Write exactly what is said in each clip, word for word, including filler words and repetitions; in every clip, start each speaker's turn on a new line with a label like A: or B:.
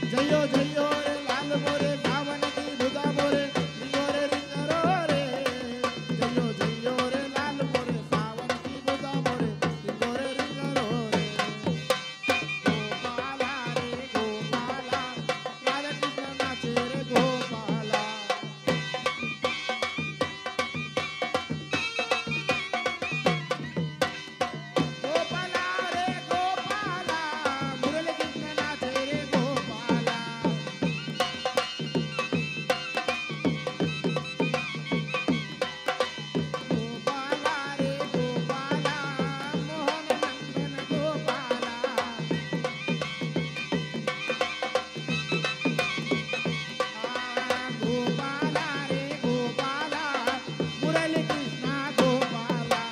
A: जयो जयो रे लाल मोरे सावन की बुधा मोरे रिंगो रे रिंगरो रे जयो जयो रे लाल मोरे सावन की बुधा मोरे रिंगो रे रिंगरो रे गोपाला रे गोपाला राधा कृष्ण नाचे रे गोपाला गोपाला रे गोपाला मुरली कृष्ण नाचे रे गोपाला गोपाला रे गोपाला मोहन नंदन गोपाला गोपाला रे गोपाला मुरली कृष्ण गोपाला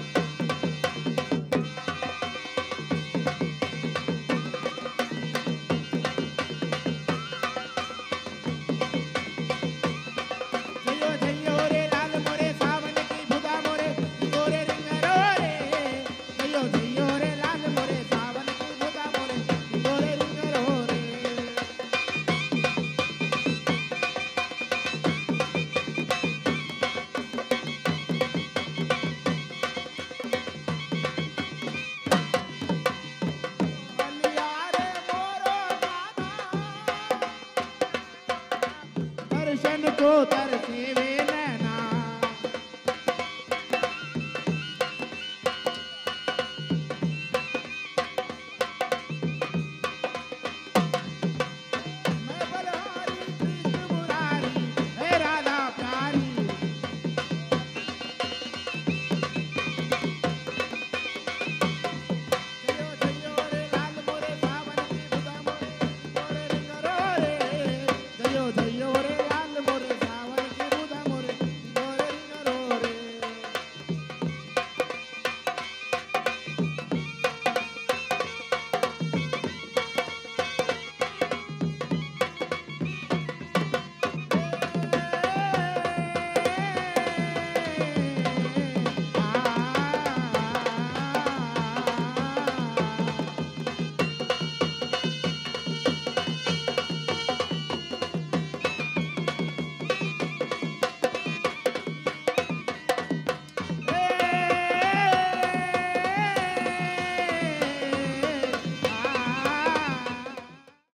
A: जयो जयो रे लाल मोरे सावन की बुधा मोरे गोरे रिंगरो रे जयो जयो रे लाल मोरे सावन की बुधा मोरे गोरे रिंगरो रे बलिया रे मोरो दादा दर्शन को तरसे वे